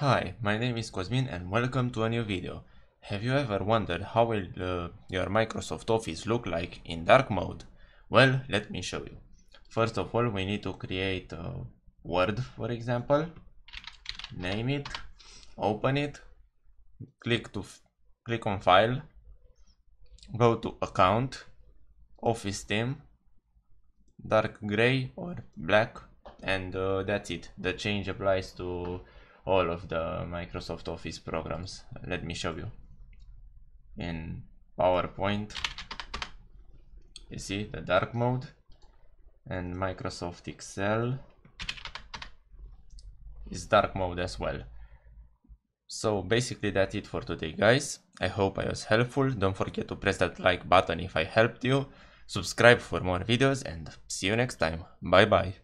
Hi, my name is Cosmin and welcome to a new video. Have you ever wondered how will your Microsoft Office look like in dark mode? Well, let me show you. First of all, we need to create a Word, for example. Name it, open it, click on File, go to Account, Office Theme, dark gray or black, and that's it. The change applies to all of the Microsoft Office programs. Let me show you. In PowerPoint, you see the dark mode, and Microsoft Excel is dark mode as well. So basically that's it for today, guys. I hope I was helpful. Don't forget to press that like button if I helped you. Subscribe for more videos and see you next time. Bye bye.